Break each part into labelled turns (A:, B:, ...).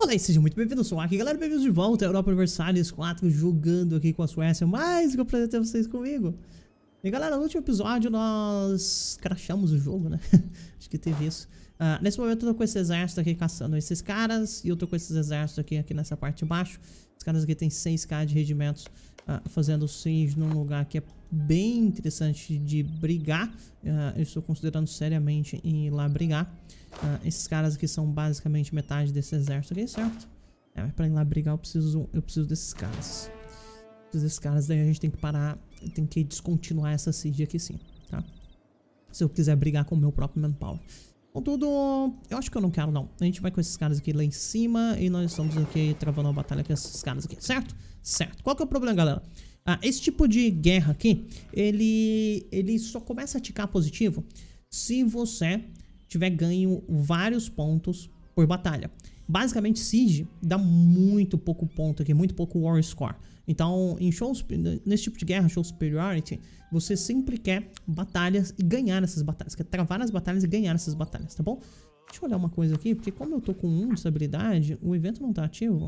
A: Olá e sejam muito bem-vindos, eu sou o Aki, galera, bem-vindos de volta à Europa Universalis 4, jogando aqui com a Suécia, mais que eu prazer ter vocês comigo. E galera, no último episódio nós crashamos o jogo, né? Acho que teve isso. Nesse momento eu tô com esse exército aqui caçando esses caras, e eu tô com esses exércitos aqui nessa parte de baixo. Os caras aqui tem 6k de regimentos fazendo siege num lugar que é bem interessante de brigar. Eu estou considerando seriamente em ir lá brigar. Esses caras aqui são basicamente metade desse exército aqui, certo? Mas pra ir lá brigar eu preciso desses caras. Daí a gente tem que parar, tem que descontinuar essa siege aqui sim, tá? Se eu quiser brigar com o meu próprio manpower. Contudo, eu acho que eu não quero não. A gente vai com esses caras aqui lá em cima e nós estamos aqui travando uma batalha com esses caras aqui, certo? Certo. Qual que é o problema, galera? Esse tipo de guerra aqui, ele só começa a ticar positivo se você tiver ganho vários pontos por batalha. Basicamente, Siege dá muito pouco ponto aqui, muito pouco War Score. Então, nesse tipo de guerra, Show Superiority, você sempre quer batalhas e ganhar essas batalhas. Quer travar as batalhas e ganhar essas batalhas, tá bom? Deixa eu olhar uma coisa aqui, porque como eu tô com 1 de estabilidade, o evento não tá ativo.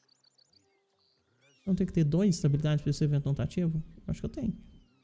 A: Não tem que ter 2 de estabilidade para esse evento não tá ativo? Acho que eu tenho.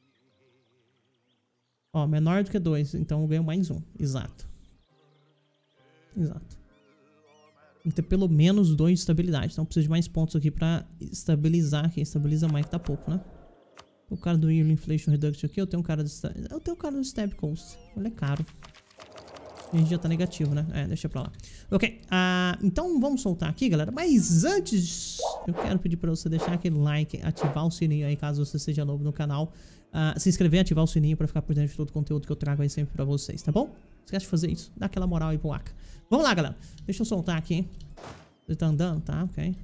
A: Ó, menor do que 2, então eu ganho mais 1. Exato. Exato. Tem que ter pelo menos 2 de estabilidade. Então eu preciso de mais pontos aqui pra estabilizar. Quem estabiliza mais que tá pouco, né? O cara do Yearly Inflation Reduction aqui. Eu tenho um cara do Stab Coast. Ele é caro. A gente já tá negativo, né? Deixa pra lá. Ok. Então vamos soltar aqui, galera. Mas antes, eu quero pedir pra você deixar aquele like, ativar o sininho aí, caso você seja novo no canal. Se inscrever e ativar o sininho pra ficar por dentro de todo o conteúdo que eu trago aí sempre pra vocês, tá bom? Esquece de fazer isso. Dá aquela moral aí pro Aka. Vamos lá, galera. Deixa eu soltar aqui. Ele tá andando, tá? Ok.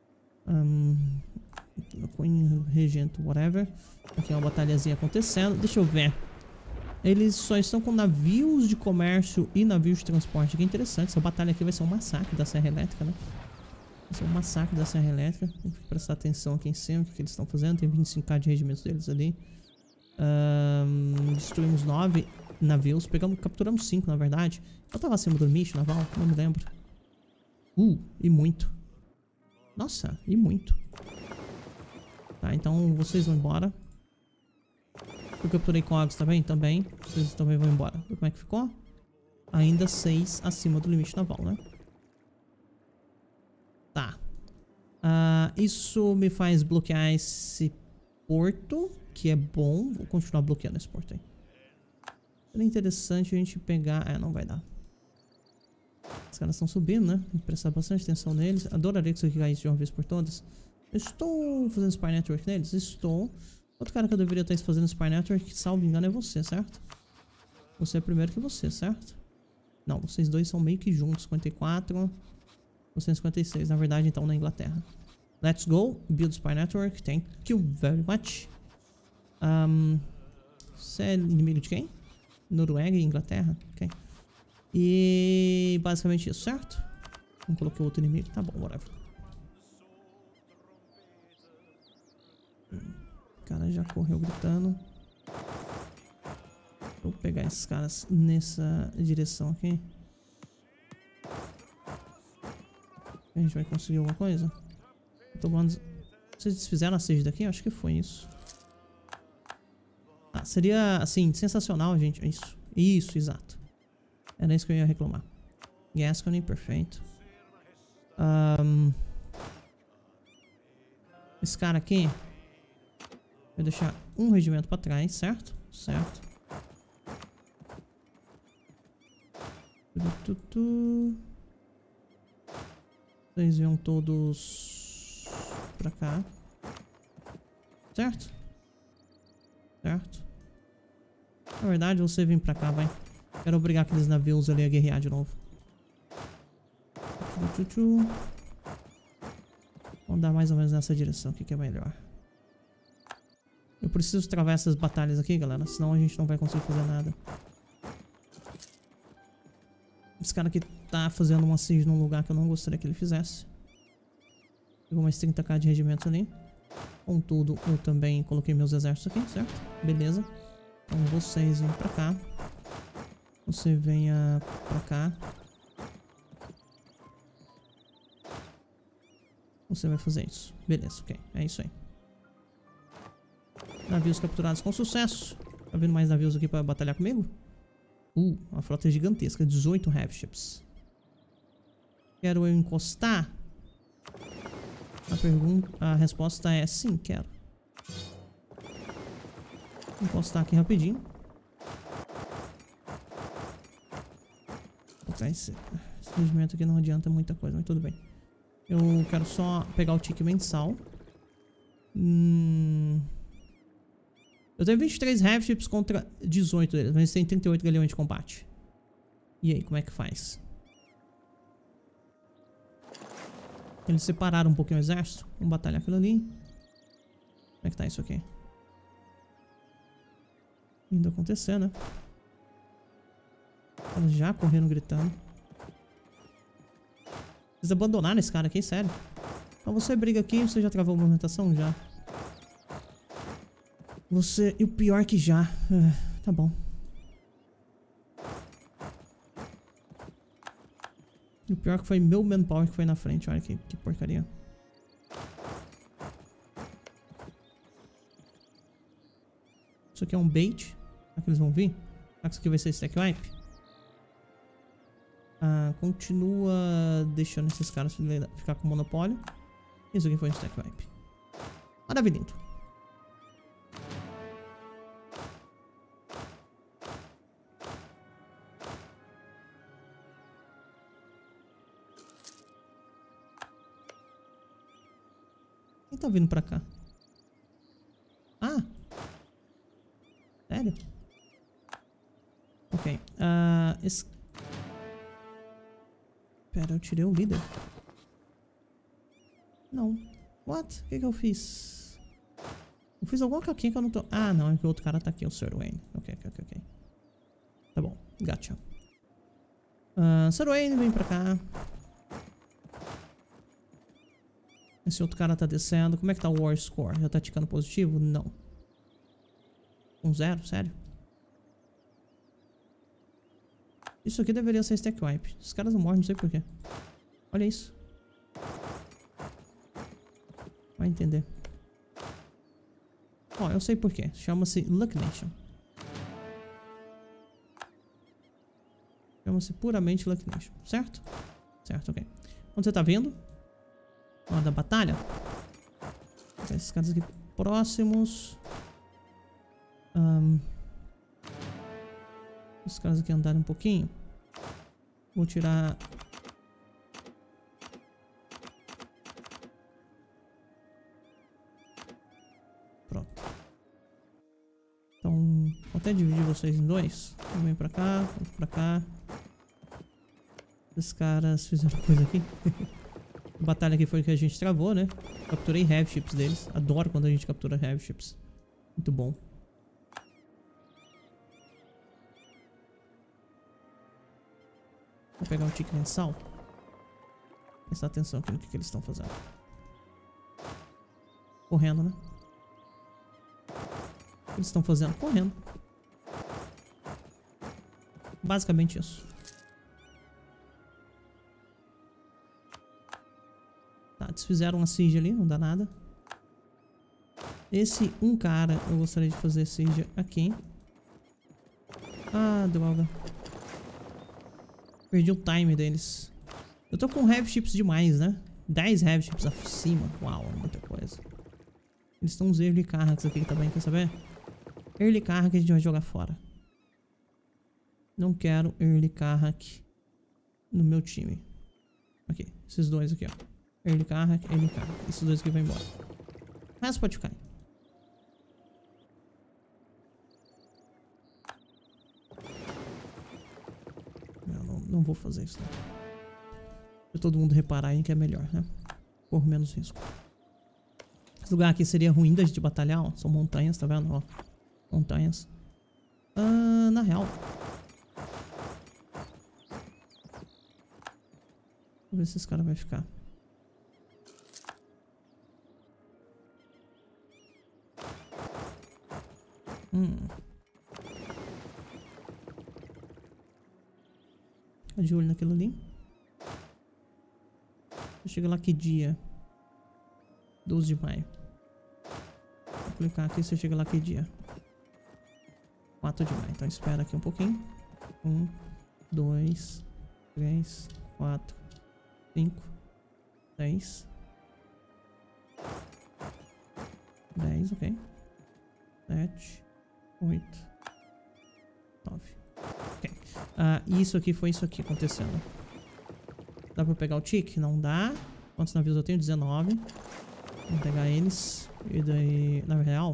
A: Queen, Regento, whatever. Aqui é uma batalhazinha acontecendo. Deixa eu ver. Eles só estão com navios de comércio e navios de transporte. Que interessante. Essa batalha aqui vai ser um massacre da Serra Elétrica, né? Vai ser um massacre da Serra Elétrica. Tem que prestar atenção aqui em cima. O que eles estão fazendo. Tem 25k de regimentos deles ali. Destruímos 9 navios. Capturamos 5, na verdade. Eu tava acima do limite naval. Não me lembro. E muito. Nossa, e muito. Tá, então vocês vão embora. Eu capturei cogs também? Também. Vocês também vão embora. E como é que ficou? Ainda 6 acima do limite naval, né? Tá. Isso me faz bloquear esse porto, que é bom. Vou continuar bloqueando esse porto aí. Seria interessante a gente pegar... não vai dar. Os caras estão subindo, né? Tem que prestar bastante atenção neles. Adoraria que isso aqui caísse de uma vez por todas. Eu estou fazendo Spy Network neles? Estou. Outro cara que eu deveria estar fazendo Spy Network, salvo engano, é você, certo? Você é primeiro que você, certo? Não, vocês dois são meio que juntos. 54. Você é 56, na verdade, então, na Inglaterra. Let's go. Build Spy Network. Thank you very much. Você é inimigo de quem? Noruega e Inglaterra? Ok. E basicamente isso, certo? Não coloquei outro inimigo. Tá bom, whatever. O cara já correu gritando. Vou pegar esses caras nessa direção aqui. A gente vai conseguir alguma coisa? Vocês desfizeram a siege daqui? Acho que foi isso. Seria, assim, sensacional, gente. Isso, exato. Era isso que eu ia reclamar. Gascony, perfeito. Esse cara aqui vai deixar um regimento pra trás, certo? Certo. Vocês iam todos pra cá. Certo? Certo. Na verdade, você vem pra cá, vai. Quero obrigar aqueles navios ali a guerrear de novo. Vamos dar mais ou menos nessa direção aqui que é melhor. Eu preciso travar essas batalhas aqui, galera. Senão a gente não vai conseguir fazer nada. Esse cara aqui tá fazendo uma siege num lugar que eu não gostaria que ele fizesse. Pegou mais 30k de regimentos ali. Contudo, eu também coloquei meus exércitos aqui, certo? Beleza. Então vocês vêm pra cá. Você venha pra cá. Você vai fazer isso. Beleza, ok. É isso aí. Navios capturados com sucesso. Tá vendo mais navios aqui pra batalhar comigo? Uma frota gigantesca. 18 heavy ships. Quero eu encostar? A resposta é sim, quero. Vou encostar aqui rapidinho. Esse regimento aqui não adianta muita coisa, mas tudo bem. Eu quero só pegar o tique mensal. Eu tenho 23 heavy ships contra 18 deles, mas tem 38 galeões de combate. E aí, como é que faz? Eles separaram um pouquinho o exército. Vamos batalhar aquilo ali. Como é que tá isso aqui? Indo acontecer, né? Eles já correndo, gritando. Eles abandonaram esse cara aqui, sério. Então você briga aqui, você já travou a movimentação? Já. Você... E o pior que já... tá bom. E o pior que foi meu manpower que foi na frente. Olha que porcaria. Isso aqui é um bait. Será que eles vão vir? Será que isso aqui vai ser stack wipe? Continua deixando esses caras ficar com monopólio. Isso aqui foi um stack wipe. Maravilhoso. Quem tá vindo pra cá? Sério? Ok. Pera, eu tirei o líder. Não. What? O que eu fiz? Eu fiz alguma caquinha que eu não tô... não. É que o outro cara tá aqui, o Sir Wayne. Ok. Tá bom. Gotcha. Sir Wayne, vem pra cá. Esse outro cara tá descendo. Como é que tá o War Score? Já tá ticando positivo? Não. 0? Sério? Isso aqui deveria ser stack wipe. Os caras não morrem, não sei porquê. Olha isso. Vai entender. Eu sei porquê. Chama-se Luck Nation. Chama-se puramente Luck Nation. Certo? Certo, ok. Quando você tá vindo? Hora da batalha. Esses caras aqui próximos. Os caras aqui andarem um pouquinho. Vou tirar... Pronto. Então, vou até dividir vocês em dois. Um vem pra cá, outro pra cá. Os caras fizeram coisa aqui. A batalha aqui foi que a gente travou, né? Capturei heavy ships deles. Adoro quando a gente captura heavy ships. Muito bom. Vou pegar um tique mensal. Prestar atenção aqui no que eles estão fazendo. Correndo, né? O que eles estão fazendo? Correndo. Basicamente isso. Tá, desfizeram uma siege ali, não dá nada. Esse cara, eu gostaria de fazer siege aqui. Droga. Perdi o time deles. Eu tô com heavy ships demais, né? 10 heavy ships acima. Uau, muita coisa. Eles estão uns early carracks aqui também, quer saber? Early carrack a gente vai jogar fora. Não quero early carrack no meu time. Aqui, esses dois aqui, ó. Early carrack, early carrack. Esses dois aqui vão embora. Mas pode ficar. Não vou fazer isso, não. Pra todo mundo reparar aí que é melhor, né? Por menos risco. Esse lugar aqui seria ruim da gente batalhar, ó. São montanhas, tá vendo? Ó. Montanhas. Na real. Vou ver se esse cara vai ficar. Fica de olho naquilo ali. Chega lá que dia? 12 de maio. Vou clicar aqui, você chega lá que dia? 4 de maio. Então espera aqui um pouquinho. 1, 2, 3, 4, 5, 6, 10, ok. 7, 8, 9. Ok. Isso aqui foi isso aqui acontecendo. Dá pra pegar o tique? Não dá. Quantos navios eu tenho? 19. Vamos pegar eles. E daí, na real,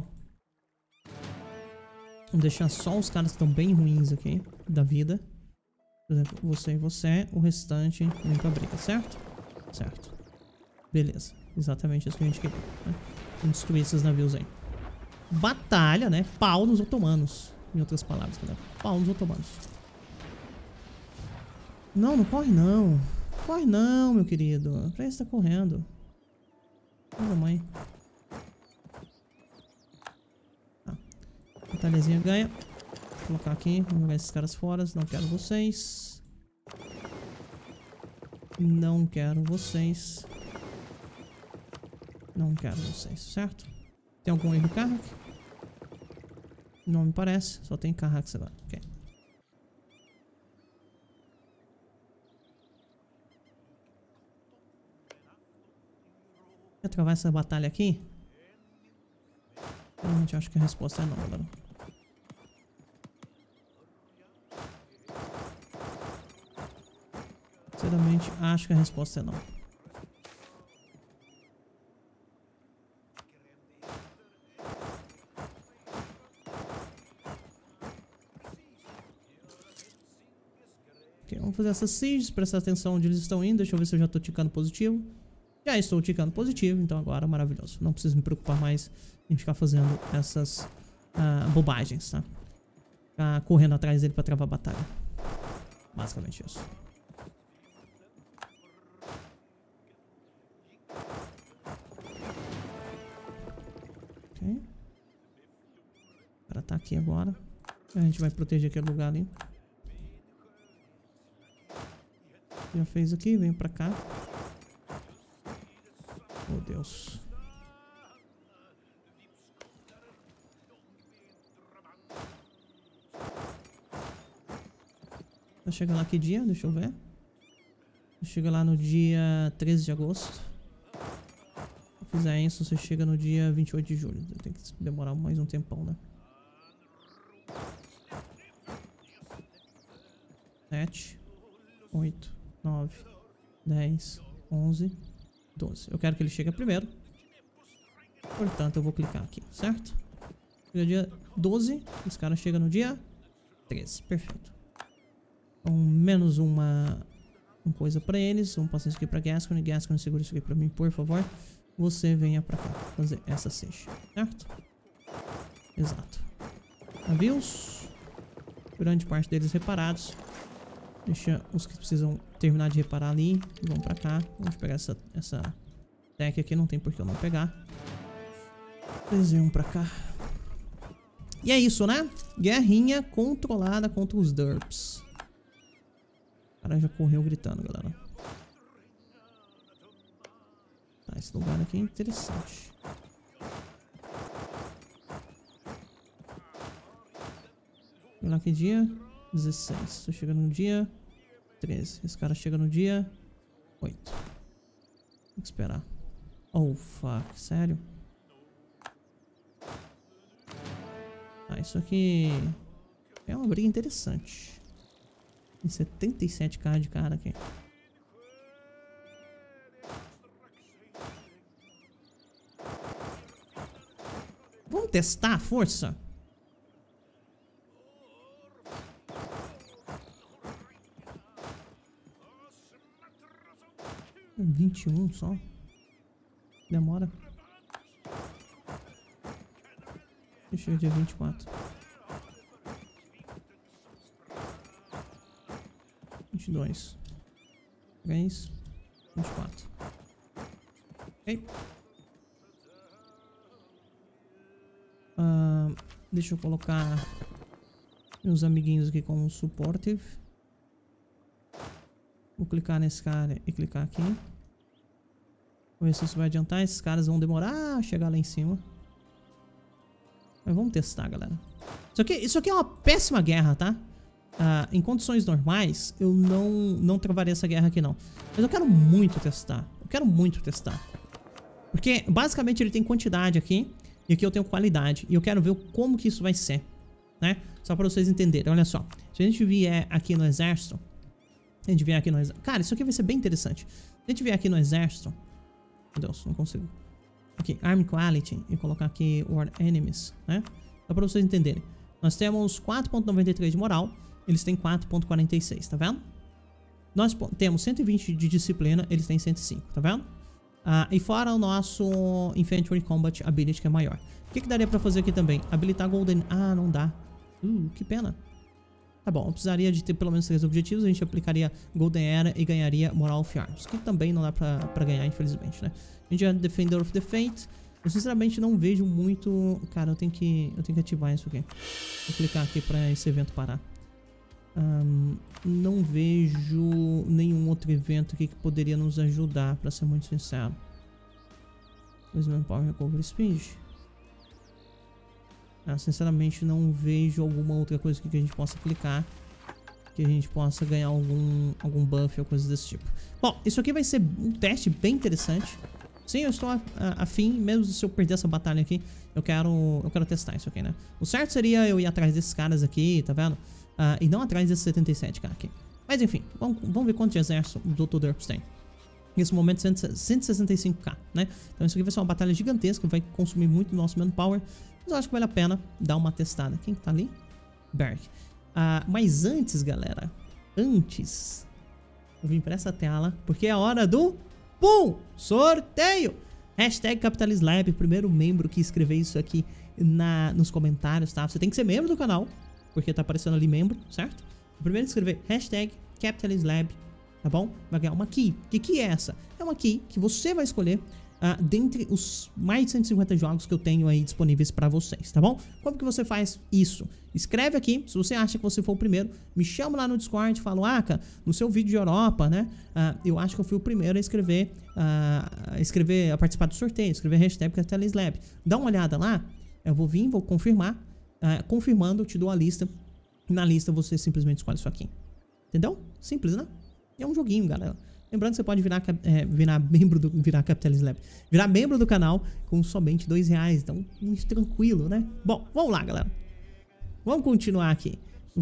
A: vamos deixar só os caras que estão bem ruins aqui da vida. Por exemplo, você e você. O restante vem pra briga, certo? Certo. Beleza. Exatamente isso que a gente queria, né? Vamos destruir esses navios aí. Batalha, né? Pau nos otomanos. Em outras palavras, galera. Pau nos otomanos. Não, não corre não. Corre não, meu querido. Pra isso tá correndo. Olha a mãe. Tá. Batalhazinha ganha. Vou colocar aqui. Vamos jogar esses caras fora. Não quero vocês. Não quero vocês. Não quero vocês, certo? Tem algum erro no Carrack? Não me parece. Só tem Carrack agora. Ok. Quer travar essa batalha aqui? Realmente acho que a resposta é não, galera. Sinceramente, acho que a resposta é não. Ok, vamos fazer essas sieges, prestar atenção onde eles estão indo. Deixa eu ver se eu já estou ticando positivo. Já estou ticando positivo, então agora maravilhoso. Não preciso me preocupar mais em ficar fazendo essas bobagens, tá? Ficar correndo atrás dele pra travar a batalha. Basicamente isso. Ok. O cara tá aqui agora. A gente vai proteger aquele lugar ali. Já fez aqui, vem pra cá. Oh, Deus. Vai chegar lá que dia? Deixa eu ver. Chega lá no dia 13 de agosto. Se eu fizer isso, você chega no dia 28 de julho. Tem que demorar mais um tempão, né? 7, 8, 9, 10, 11, 12. Eu quero que ele chegue primeiro. Portanto, eu vou clicar aqui, certo? Chega dia 12. Esse cara chega no dia 13. Perfeito. Então, menos uma coisa pra eles. Vamos passar isso aqui pra Gascony. Gascony, segura isso aqui pra mim, por favor. Você venha pra cá fazer essa siege, certo? Exato. Navios. Grande parte deles reparados. Deixa os que precisam terminar de reparar ali. Vamos pra cá. Vamos pegar essa tech aqui. Não tem por que eu não pegar. Eles vêm pra cá. E é isso, né? Guerrinha controlada contra os derps. O cara já correu gritando, galera. Tá, esse lugar aqui é interessante. Vamos lá, que dia? 16. Tô chegando no dia 13. Esse cara chega no dia 8. Tem que esperar. Oh, fuck. Sério? Ah, isso aqui é uma briga interessante. Tem 77k de cara aqui. Vamos testar a força? 21 só. Demora. Chega dia 24. 22. 3. 24. Ok. Deixa eu colocar meus amiguinhos aqui como supportive. Vou clicar nesse cara e clicar aqui. Vamos ver se isso vai adiantar. Esses caras vão demorar a chegar lá em cima. Mas vamos testar, galera. Isso aqui é uma péssima guerra, tá? Em condições normais, eu não travaria essa guerra aqui, não. Mas eu quero muito testar. Eu quero muito testar. Porque, basicamente, ele tem quantidade aqui. E aqui eu tenho qualidade. E eu quero ver como que isso vai ser, né? Só pra vocês entenderem. Olha só. Se a gente vier aqui no exército... Cara, isso aqui vai ser bem interessante. Se a gente vier aqui no exército... Meu Deus, não consigo. Aqui, Arm Quality. E colocar aqui War Enemies, né? Só pra vocês entenderem. Nós temos 4.93 de moral. Eles têm 4.46, tá vendo? Nós temos 120 de disciplina. Eles têm 105, tá vendo? E fora o nosso Infantry Combat Ability, que é maior. O que daria pra fazer aqui também? Habilitar Golden... não dá. Que pena. Tá bom, eu precisaria de ter pelo menos 3 objetivos. A gente aplicaria Golden Era e ganharia Moral of Arms. Que também não dá pra ganhar, infelizmente, né? A gente é Defender of the Fate. Eu sinceramente não vejo muito... Cara, eu tenho que ativar isso aqui. Vou clicar aqui pra esse evento parar. Não vejo nenhum outro evento aqui que poderia nos ajudar, pra ser muito sincero. Power Recovery Speed. Sinceramente não vejo alguma outra coisa que a gente possa clicar, que a gente possa ganhar algum buff ou coisa desse tipo. Bom, isso aqui vai ser um teste bem interessante. Sim, eu estou afim, mesmo se eu perder essa batalha aqui, eu quero testar isso aqui, né? O certo seria eu ir atrás desses caras aqui, tá vendo? E não atrás desses 77 cara aqui. Mas enfim, vamos ver quanto de exército o Dr. Derps tem. Nesse momento, 165k, né? Então isso aqui vai ser uma batalha gigantesca, vai consumir muito do nosso manpower. Mas eu acho que vale a pena dar uma testada. Quem tá ali? Berg. Mas antes, galera, eu vim pra essa tela, porque é a hora do... sorteio! Hashtag CapitalisLab, primeiro membro que escrever isso aqui nos comentários, tá? Você tem que ser membro do canal, porque tá aparecendo ali membro, certo? O primeiro que escrever hashtag CapitalisLab, tá bom? Vai ganhar uma key. Que key é essa? É uma key que você vai escolher dentre os mais de 150 jogos que eu tenho aí disponíveis pra vocês, tá bom? Como que você faz isso? Escreve aqui, se você acha que você for o primeiro, me chama lá no Discord, fala, Aka, no seu vídeo de Europa, né? Eu acho que eu fui o primeiro a escrever, a participar do sorteio, escrever hashtag CapitalisLab. Dá uma olhada lá, eu vou vir, vou confirmar, confirmando, eu te dou a lista, e na lista você simplesmente escolhe isso aqui. Entendeu? Simples, né? É um joguinho, galera. Lembrando que você pode virar CapitalisLab. Virar membro do canal com somente R$2. Então, muito tranquilo, né? Bom, vamos lá, galera. Vamos continuar aqui.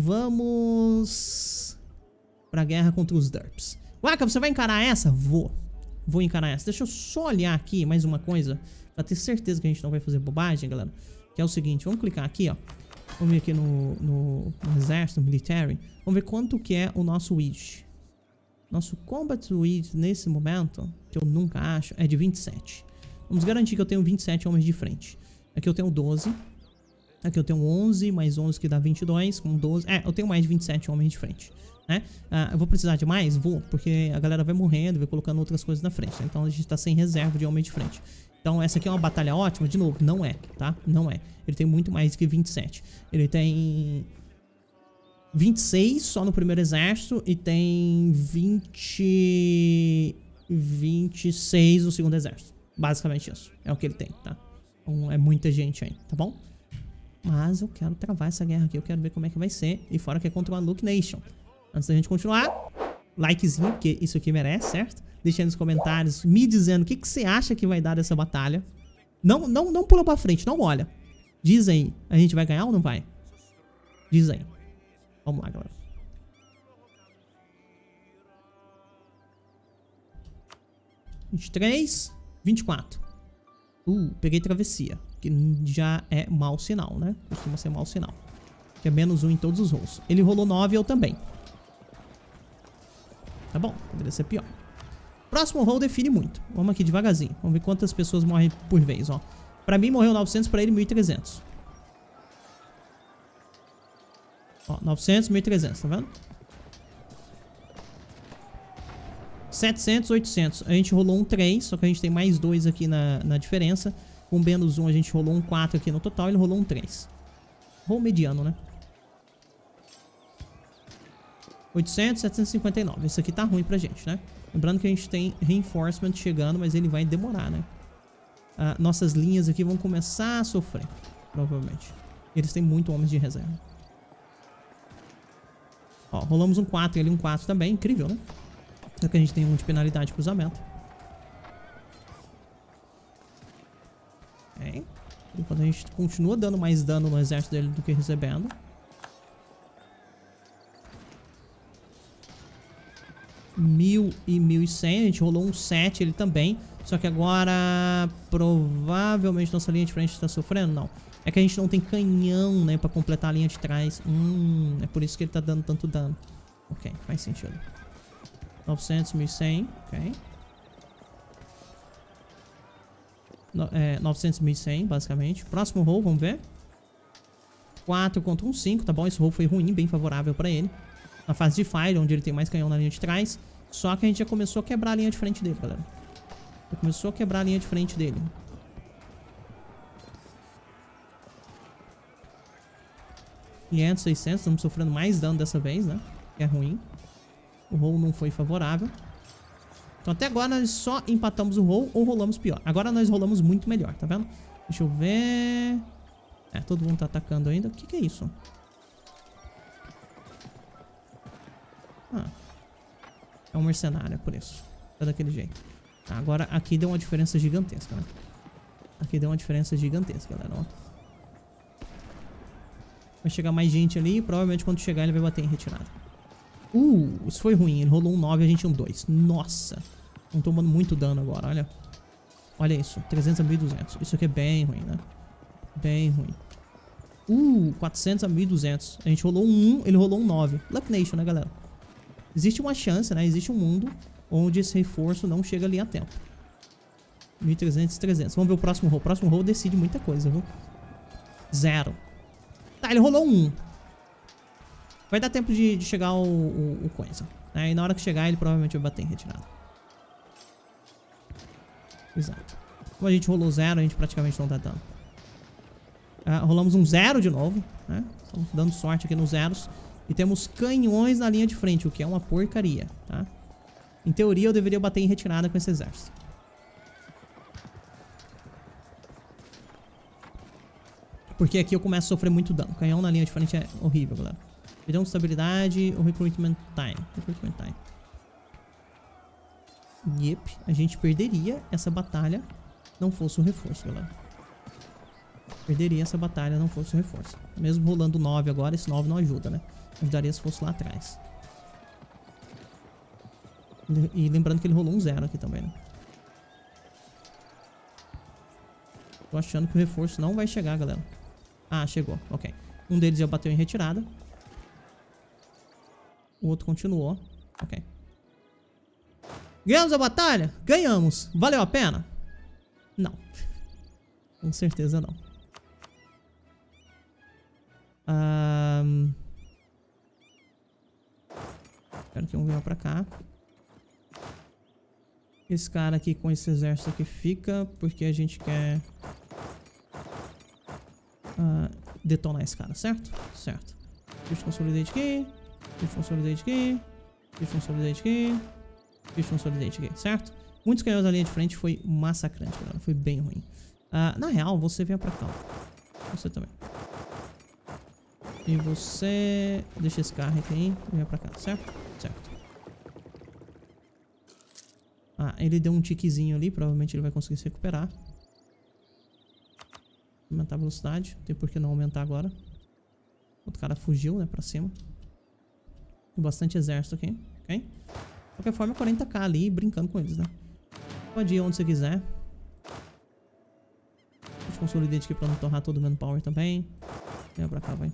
A: Vamos pra guerra contra os Derps. Waka, você vai encarar essa? Vou encarar essa. Deixa eu só olhar aqui mais uma coisa, pra ter certeza que a gente não vai fazer bobagem, galera. Que é o seguinte, vamos clicar aqui, ó. Vamos vir aqui no exército, no military. Vamos ver quanto que é o nosso widget. Nosso combat width nesse momento, que eu nunca acho, é de 27. Vamos garantir que eu tenho 27 homens de frente. Aqui eu tenho 12. Aqui eu tenho 11, mais 11 que dá 22, com 12. Eu tenho mais de 27 homens de frente, né? Eu vou precisar de mais? Vou, porque a galera vai morrendo, vai colocando outras coisas na frente. Então a gente tá sem reserva de homem de frente. Então essa aqui é uma batalha ótima, de novo, não é, tá? Não é. Ele tem muito mais do que 27. Ele tem 26 só no primeiro exército e tem 26 no segundo exército. Basicamente isso. É o que ele tem, tá? Então é muita gente aí, tá bom? Mas eu quero travar essa guerra aqui. Eu quero ver como é que vai ser. E fora que é contra uma Luke Nation. Antes da gente continuar, likezinho, porque isso aqui merece, certo? Deixa aí nos comentários me dizendo o que você acha que vai dar dessa batalha. Não pula pra frente, não olha. Diz aí, a gente vai ganhar ou não vai? Diz aí. Vamos lá, galera. (23) 24. Peguei travessia. Que já é mau sinal, né? Costuma ser mau sinal. Que é -1 em todos os rolls. Ele rolou 9 e eu também. Tá bom, poderia ser pior. Próximo roll define muito. Vamos aqui devagarzinho. Vamos ver quantas pessoas morrem por vez, ó. Pra mim morreu 900, pra ele 1.300. Ó, 900, 1.300, tá vendo? 700, 800. A gente rolou um 3, só que a gente tem mais 2 aqui na diferença. Com -1 a gente rolou um 4 aqui no total, ele rolou um 3. Roll mediano, né? 800, 759. Esse aqui tá ruim pra gente, né? Lembrando que a gente tem reinforcement chegando, mas ele vai demorar, né? Nossas linhas aqui vão começar a sofrer, provavelmente. Eles têm muito homens de reserva. Ó, rolamos um 4 e ali um 4 também. Incrível, né? Só que a gente tem um de penalidade de cruzamento. Ok. Enquanto a gente continua dando mais dano no exército dele do que recebendo. Mil e 1100. A gente rolou um 7 ele também. Só que agora provavelmente nossa linha de frente está sofrendo. Não. É que a gente não tem canhão, né, pra completar a linha de trás. É por isso que ele tá dando tanto dano. Ok, faz sentido. 900, 1100, ok. 900, 1100, basicamente. Próximo roll, vamos ver. 4 contra um 5, tá bom? Esse roll foi ruim, bem favorável pra ele. Na fase de fire, onde ele tem mais canhão na linha de trás. Só que a gente já começou a quebrar a linha de frente dele, galera. Já começou a quebrar a linha de frente dele. 500, 600, estamos sofrendo mais dano dessa vez, né? Que é ruim. O roll não foi favorável. Então até agora nós só empatamos o roll ou rolamos pior. Agora nós rolamos muito melhor, tá vendo? Deixa eu ver... todo mundo tá atacando ainda. O que é isso? É um mercenário, é por isso. Tá daquele jeito. Agora aqui deu uma diferença gigantesca, né? Aqui deu uma diferença gigantesca, galera, ó. Vai chegar mais gente ali. Provavelmente quando chegar ele vai bater em retirada. Isso foi ruim. Ele rolou um 9 e a gente um 2. Nossa. Estão tomando muito dano agora, olha. Olha isso. 300 a 1200. Isso aqui é bem ruim, né? Bem ruim. 400 a 1200. A gente rolou um 1, ele rolou um 9. Luck Nation, né, galera? Existe uma chance, né? Existe um mundo onde esse reforço não chega ali a tempo. 1300 e 300. Vamos ver o próximo roll. O próximo roll decide muita coisa, viu? 0. Tá, ele rolou um 1. Vai dar tempo de chegar o coisa. E na hora que chegar, ele provavelmente vai bater em retirada. Exato. Como a gente rolou 0, a gente praticamente não tá dando. Rolamos um 0 de novo, né? Estamos dando sorte aqui nos zeros. E temos canhões na linha de frente, o que é uma porcaria, tá? Em teoria, eu deveria bater em retirada com esse exército. Porque aqui eu começo a sofrer muito dano. O canhão na linha de frente é horrível, galera. Perdão de estabilidade ou recruitment time. Recruitment time. Yep. A gente perderia essa batalha não fosse o reforço, galera. Perderia essa batalha não fosse o reforço. Mesmo rolando 9 agora, esse 9 não ajuda, né? Ajudaria se fosse lá atrás. E lembrando que ele rolou um 0 aqui também, né? Tô achando que o reforço não vai chegar, galera. Chegou. Ok. Um deles já bateu em retirada. O outro continuou. Ok. Ganhamos a batalha? Ganhamos. Valeu a pena? Não. Com certeza não. Quero que um venha pra cá. Esse cara aqui com esse exército aqui fica porque a gente quer detonar esse cara, certo? Certo. Deixa eu consolidate aqui. Deixa eu consolidate aqui. Deixa eu consolidate aqui. Deixa eu consolidate aqui, certo? Muitos canhões na linha de frente foi massacrante, galera. Foi bem ruim. Na real, você vem pra cá. Você também. E você... Deixa esse carro aqui e vem pra cá, certo? Certo. Ele deu um tiquezinho ali. Provavelmente ele vai conseguir se recuperar. Aumentar a velocidade. Não tem por que não aumentar agora. O outro cara fugiu, né? Pra cima. Tem bastante exército aqui. Ok? De qualquer forma, 40k ali brincando com eles, né? Pode ir onde você quiser. Deixa eu consolidar aqui pra não torrar todo o manpower também. Vem pra cá, vai.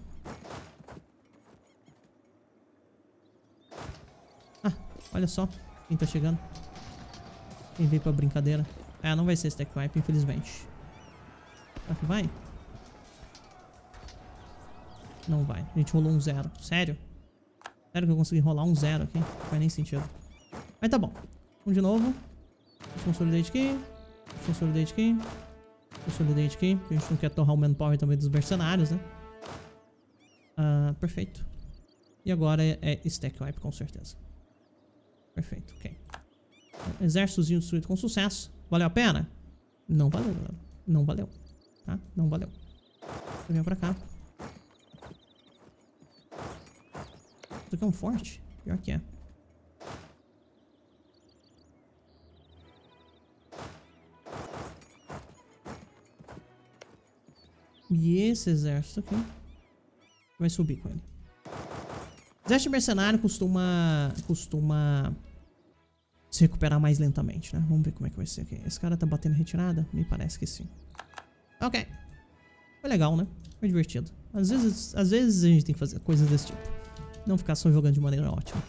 A: Olha só quem tá chegando. Quem veio pra brincadeira. Não vai ser stack wipe, infelizmente. Será que vai? Não vai. A gente rolou um 0. Sério? Sério que eu consegui rolar um 0 aqui? Não faz nem sentido. Mas tá bom. Vamos de novo. Consolidate aqui. Consolidate aqui. Consolidate aqui. Porque a gente não quer torrar o manpower também dos mercenários, né? Perfeito. E agora é stack wipe, com certeza. Perfeito, ok. Exércitozinho destruído com sucesso. Valeu a pena? Não valeu, galera. Não valeu. Tá? Não valeu. Vem pra cá. Isso aqui é um forte? Pior que é. E esse exército aqui vai subir com ele. Exército mercenário costuma se recuperar mais lentamente, né? Vamos ver como é que vai ser aqui. Esse cara tá batendo retirada? Me parece que sim. Ok. Foi legal, né? Foi divertido. Às vezes a gente tem que fazer coisas desse tipo. Não ficar só jogando de maneira ótima.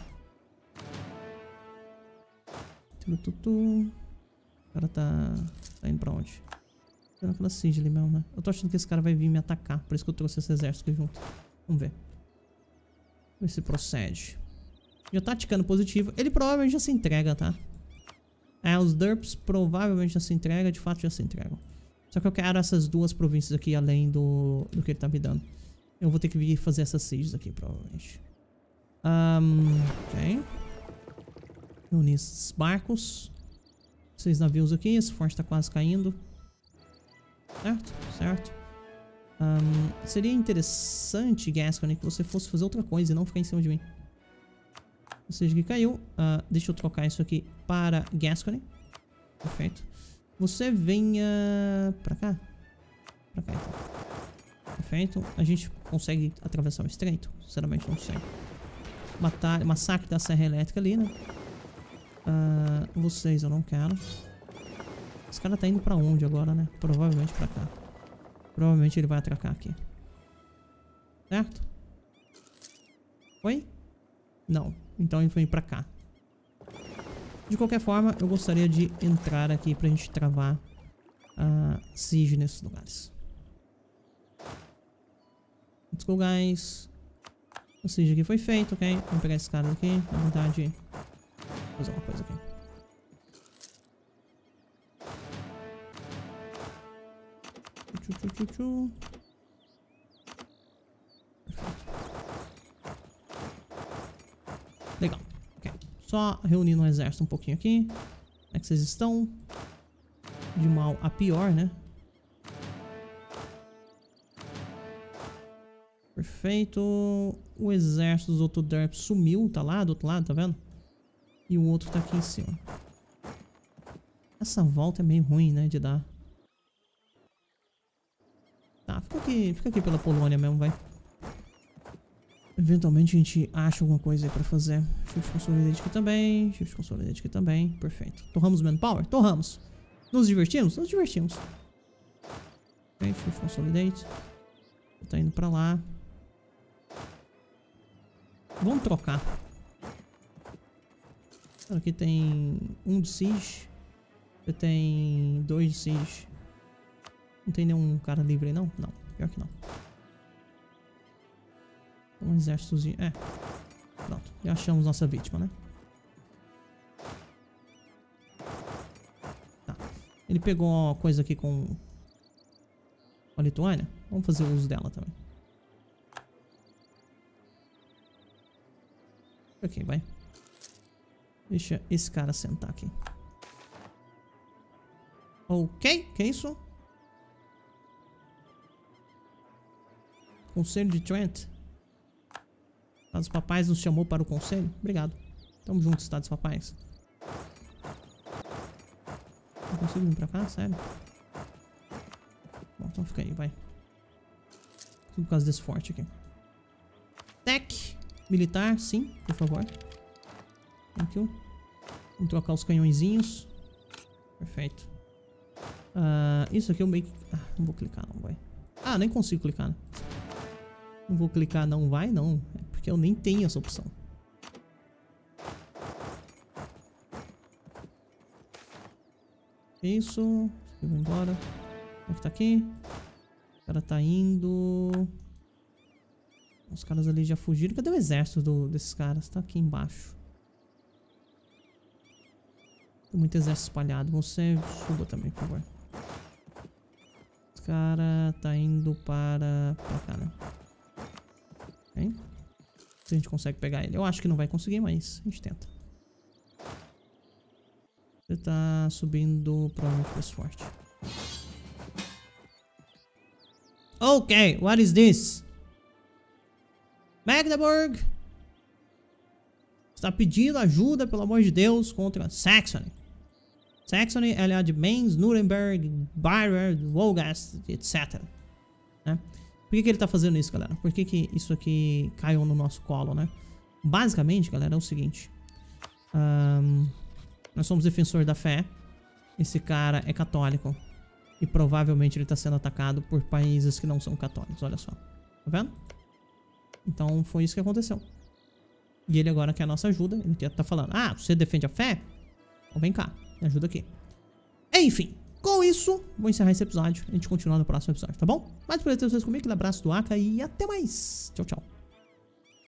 A: O cara tá indo pra onde? Tá naquela siege ali mesmo, né? Eu tô achando que esse cara vai vir me atacar. Por isso que eu trouxe esse exército aqui junto. Vamos ver. Ver se procede. Já tá ticando positivo. Ele provavelmente já se entrega, tá? Os derps provavelmente já se entregam. De fato já se entregam. Só que eu quero essas duas províncias aqui além do que ele tá me dando. Eu vou ter que vir fazer essas sieges aqui, provavelmente. Ok. Reunir esses barcos. 6 navios aqui. Esse forte tá quase caindo. Certo? Certo. Seria interessante, Gascony, que você fosse fazer outra coisa e não ficar em cima de mim. Ou seja, que caiu. Deixa eu trocar isso aqui para Gascony. Perfeito. Você venha pra cá. Pra cá, então. Perfeito. A gente consegue atravessar o estreito? Sinceramente, não sei. Massacre da Serra Elétrica ali, né? Vocês eu não quero. Esse cara tá indo pra onde agora, né? Provavelmente pra cá. Provavelmente ele vai atracar aqui. Certo? Foi? Não. Então ele foi pra cá. De qualquer forma, eu gostaria de entrar aqui pra gente travar a siege nesses lugares. Let's go, guys. A siege aqui foi feita, ok? Vamos pegar esse cara aqui. Na verdade, vou fazer uma coisa aqui. Legal. Ok. Só reunindo um exército um pouquinho aqui. Como é que vocês estão? De mal a pior, né? Perfeito. O exército dos outros derps sumiu. Tá lá do outro lado, tá vendo? E o outro tá aqui em cima. Essa volta é meio ruim, né? De dar. Tá, fica aqui pela Polônia mesmo, vai. Eventualmente a gente acha alguma coisa aí pra fazer. Shift Consolidate aqui também. Shift Consolidate aqui também. Perfeito. Torramos Manpower? Torramos. Nos divertimos? Nos divertimos. Ok, Shift Consolidate. Tá indo pra lá. Vamos trocar. Aqui tem 1 de Siege. Aqui tem 2 de Siege. Não tem nenhum cara livre aí, não? Não, pior que não. Um exércitozinho. Pronto, já achamos nossa vítima, né? Tá. Ele pegou uma coisa aqui com a Lituânia. Vamos fazer uso dela também. Ok, vai. Deixa esse cara sentar aqui. Ok, que é isso? Conselho de Trent. Estados Papais nos chamou para o conselho. Obrigado. Tamo junto, Estados Papais. Não consigo vir pra cá? Sério? Bom, então fica aí, vai. Tudo por causa desse forte aqui. Tech. Militar, sim, por favor. Thank you. Vamos trocar os canhõezinhos. Perfeito. Isso aqui eu meio que... não vou clicar não, vai. Nem consigo clicar, né? Não vou clicar não vai, não. É porque eu nem tenho essa opção. Isso. Eu vou embora. Como é que tá aqui? O cara tá indo... Os caras ali já fugiram. Cadê o exército desses caras? Tá aqui embaixo. Tem muito exército espalhado. Você suba também, por favor. Esse cara tá indo pra cá, né? Ok? Se a gente consegue pegar ele. Eu acho que não vai conseguir, mas a gente tenta. Ele tá subindo pra um mais forte. Ok, what is this? Magdeburg está pedindo ajuda, pelo amor de Deus, contra Saxony. Saxony é aliado de Mainz, Nuremberg, Bayer, Wolgast, etc. Né? Por que ele tá fazendo isso, galera? Por que isso aqui caiu no nosso colo, né? Basicamente, galera, é o seguinte. Nós somos defensores da fé. Esse cara é católico. E provavelmente ele tá sendo atacado por países que não são católicos, olha só. Tá vendo? Então foi isso que aconteceu. E ele agora quer a nossa ajuda. Ele tá falando, ah, você defende a fé? Então vem cá, me ajuda aqui. Enfim, com isso, vou encerrar esse episódio. A gente continua no próximo episódio, tá bom? Mais por ter vocês comigo, aquele abraço do Aka e até mais. Tchau, tchau.